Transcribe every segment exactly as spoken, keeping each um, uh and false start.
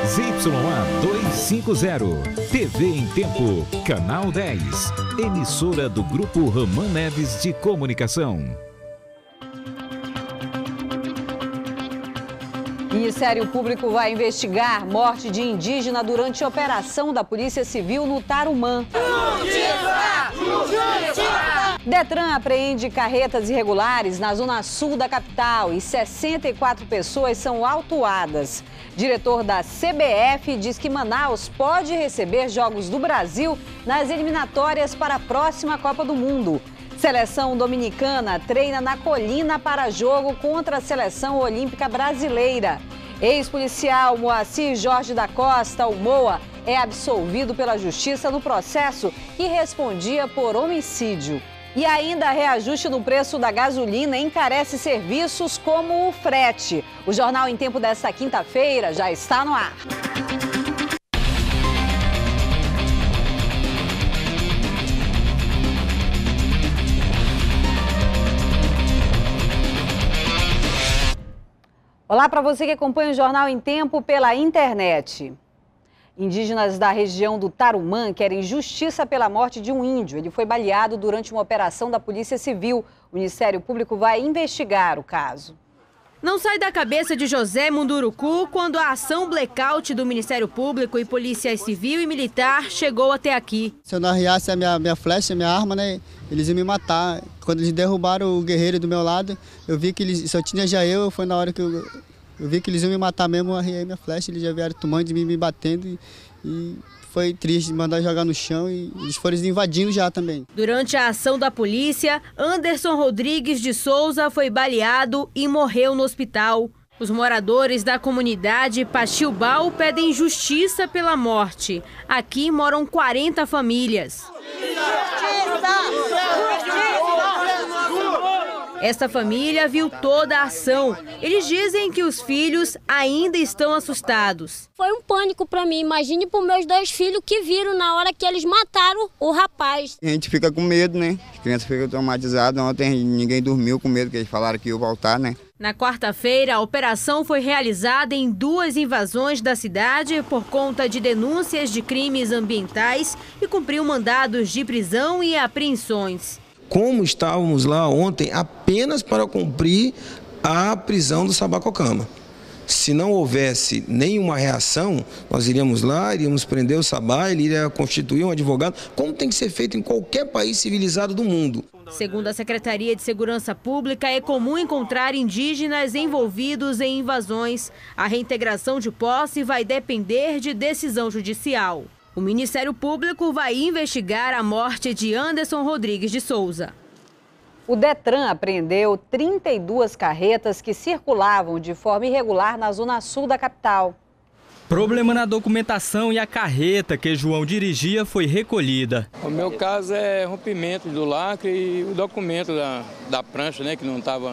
Z Y A duzentos e cinquenta, T V em Tempo, Canal dez, emissora do Grupo Roman Neves de Comunicação. O Ministério Público vai investigar morte de indígena durante operação da Polícia Civil no Tarumã. Justiça! Justiça! Detran apreende carretas irregulares na zona sul da capital e sessenta e quatro pessoas são autuadas. Diretor da C B F diz que Manaus pode receber Jogos do Brasil nas eliminatórias para a próxima Copa do Mundo. Seleção dominicana treina na Colina para jogo contra a Seleção Olímpica Brasileira. Ex-policial Moacir Jorge da Costa, o Moa, é absolvido pela Justiça no processo que respondia por homicídio. E ainda reajuste no preço da gasolina encarece serviços como o frete. O Jornal em Tempo desta quinta-feira já está no ar. Olá para você que acompanha o Jornal em Tempo pela internet. Indígenas da região do Tarumã querem justiça pela morte de um índio. Ele foi baleado durante uma operação da Polícia Civil. O Ministério Público vai investigar o caso. Não sai da cabeça de José Munduruku quando a ação blackout do Ministério Público e Polícia Civil e Militar chegou até aqui. Se eu não arriasse a minha, minha flecha, a minha arma, né, eles iam me matar. Quando eles derrubaram o guerreiro do meu lado, eu vi que eles, só tinha já eu, foi na hora que eu, eu vi que eles iam me matar mesmo, eu arriei minha flecha, eles já vieram tomando de mim, me batendo e, e foi triste, mandar jogar no chão e eles foram invadindo já também. Durante a ação da polícia, Anderson Rodrigues de Souza foi baleado e morreu no hospital. Os moradores da comunidade Pachiubal pedem justiça pela morte. Aqui moram quarenta famílias. Esta família viu toda a ação. Eles dizem que os filhos ainda estão assustados. Foi um pânico para mim. Imagine para os meus dois filhos que viram na hora que eles mataram o rapaz. A gente fica com medo, né? As crianças ficam traumatizadas. Ontem ninguém dormiu com medo, que eles falaram que iam voltar, né? Na quarta-feira, a operação foi realizada em duas invasões da cidade por conta de denúncias de crimes ambientais e cumpriu mandados de prisão e apreensões. Como estávamos lá ontem apenas para cumprir a prisão do Sabacocama. Se não houvesse nenhuma reação, nós iríamos lá, iríamos prender o Sabá, ele iria constituir um advogado, como tem que ser feito em qualquer país civilizado do mundo. Segundo a Secretaria de Segurança Pública, é comum encontrar indígenas envolvidos em invasões. A reintegração de posse vai depender de decisão judicial. O Ministério Público vai investigar a morte de Anderson Rodrigues de Souza. O Detran apreendeu trinta e duas carretas que circulavam de forma irregular na zona sul da capital. Problema na documentação e a carreta que João dirigia foi recolhida. O meu caso é rompimento do lacre e o documento da, da prancha, né, que não estava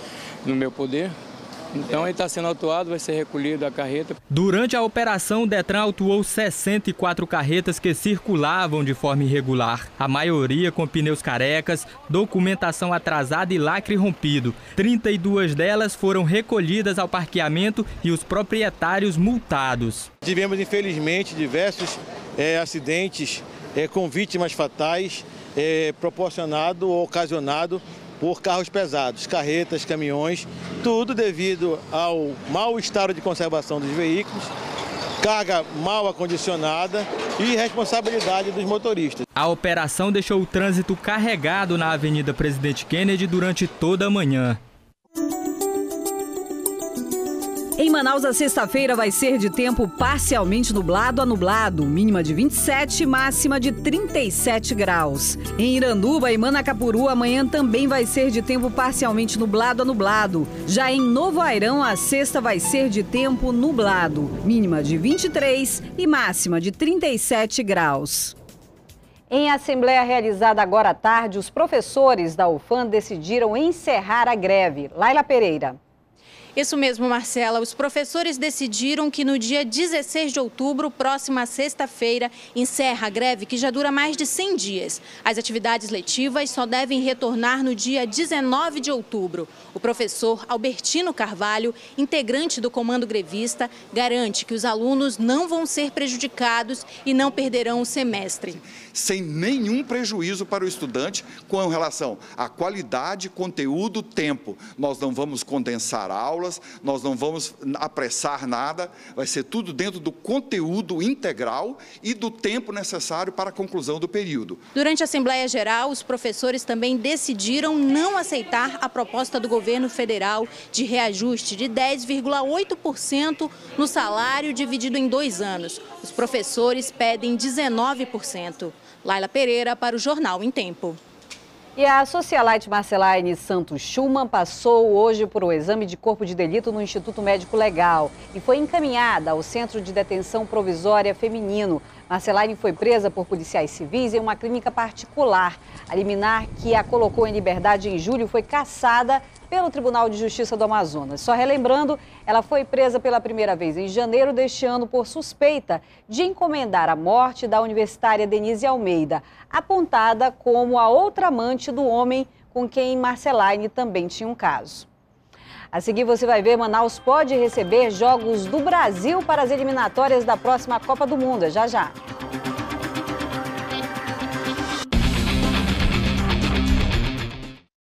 no meu poder. Então ele está sendo autuado, vai ser recolhido a carreta. Durante a operação, o Detran autuou sessenta e quatro carretas que circulavam de forma irregular. A maioria com pneus carecas, documentação atrasada e lacre rompido. trinta e duas delas foram recolhidas ao parqueamento e os proprietários multados. Tivemos, infelizmente, diversos é, acidentes é, com vítimas fatais, é, proporcionado ou ocasionado por carros pesados, carretas, caminhões, tudo devido ao mau estado de conservação dos veículos, carga mal acondicionada e responsabilidade dos motoristas. A operação deixou o trânsito carregado na Avenida Presidente Kennedy durante toda a manhã. Em Manaus, a sexta-feira vai ser de tempo parcialmente nublado a nublado, mínima de vinte e sete, máxima de trinta e sete graus. Em Iranduba e Manacapuru, amanhã também vai ser de tempo parcialmente nublado a nublado. Já em Novo Airão, a sexta vai ser de tempo nublado, mínima de vinte e três e máxima de trinta e sete graus. Em assembleia realizada agora à tarde, os professores da UFAM decidiram encerrar a greve. Laila Pereira. Isso mesmo, Marcela. Os professores decidiram que no dia dezesseis de outubro, próxima sexta-feira, encerra a greve que já dura mais de cem dias. As atividades letivas só devem retornar no dia dezenove de outubro. O professor Albertino Carvalho, integrante do comando grevista, garante que os alunos não vão ser prejudicados e não perderão o semestre. Sem nenhum prejuízo para o estudante com relação à qualidade, conteúdo, tempo. Nós não vamos condensar aulas, nós não vamos apressar nada, vai ser tudo dentro do conteúdo integral e do tempo necessário para a conclusão do período. Durante a Assembleia Geral, os professores também decidiram não aceitar a proposta do governo federal de reajuste de dez vírgula oito por cento no salário dividido em dois anos. Os professores pedem dezenove por cento. Laila Pereira para o Jornal em Tempo. E a socialite Marcelaine Santos Schumann passou hoje por um exame de corpo de delito no Instituto Médico Legal e foi encaminhada ao Centro de Detenção Provisória Feminino. Marcelaine foi presa por policiais civis em uma clínica particular. A liminar que a colocou em liberdade em julho foi cassada pelo Tribunal de Justiça do Amazonas. Só relembrando, ela foi presa pela primeira vez em janeiro deste ano por suspeita de encomendar a morte da universitária Denise Almeida, apontada como a outra amante do homem com quem Marcelaine também tinha um caso. A seguir você vai ver, Manaus pode receber jogos do Brasil para as eliminatórias da próxima Copa do Mundo. Já já.